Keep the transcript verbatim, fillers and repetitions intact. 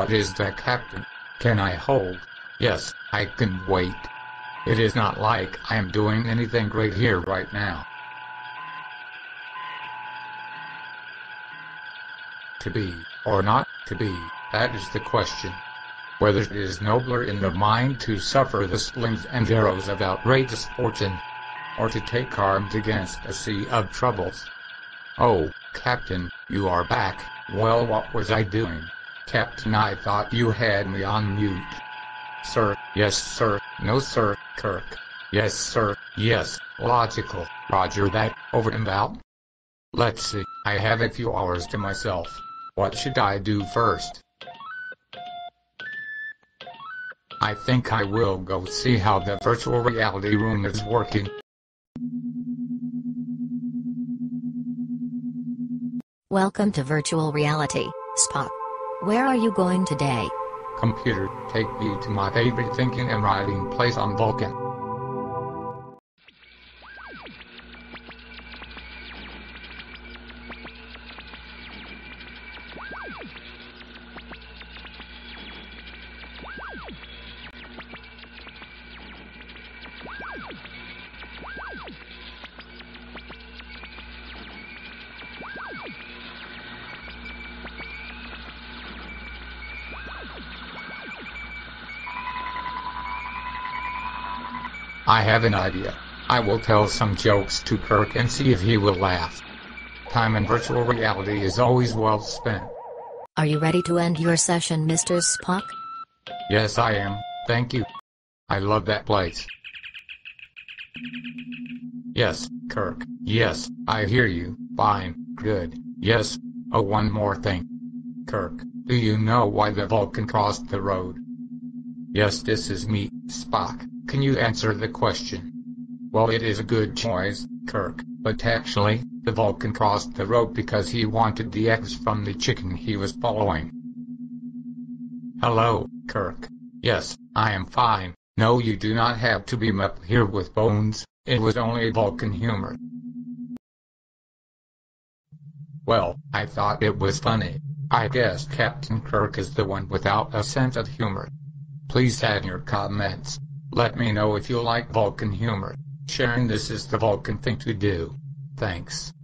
What is that, Captain? Can I hold? Yes, I can wait. It is not like I am doing anything great here right now. To be, or not to be, that is the question. Whether it is nobler in the mind to suffer the slings and arrows of outrageous fortune, or to take arms against a sea of troubles. Oh, Captain, you are back. Well, what was I doing? Captain, I thought you had me on mute. Sir, yes sir, no sir, Kirk. Yes sir, yes, logical, roger that, over and out. Let's see, I have a few hours to myself. What should I do first? I think I will go see how the virtual reality room is working. Welcome to virtual reality, Spock. Where are you going today? Computer, take me to my favorite thinking and writing place on Vulcan. I have an idea. I will tell some jokes to Kirk and see if he will laugh. Time in virtual reality is always well spent. Are you ready to end your session, Mister Spock? Yes, I am, thank you. I love that place. Yes, Kirk, yes, I hear you, fine, good, yes. Oh, one more thing. Kirk, do you know why the Vulcan crossed the road? Yes, this is me, Spock. Can you answer the question? Well, it is a good choice, Kirk, but actually, the Vulcan crossed the road because he wanted the eggs from the chicken he was following. Hello, Kirk. Yes, I am fine. No, you do not have to beam up here with bones, it was only Vulcan humor. Well, I thought it was funny. I guess Captain Kirk is the one without a sense of humor. Please add your comments. Let me know if you like Vulcan humor. Sharing this is the Vulcan thing to do. Thanks.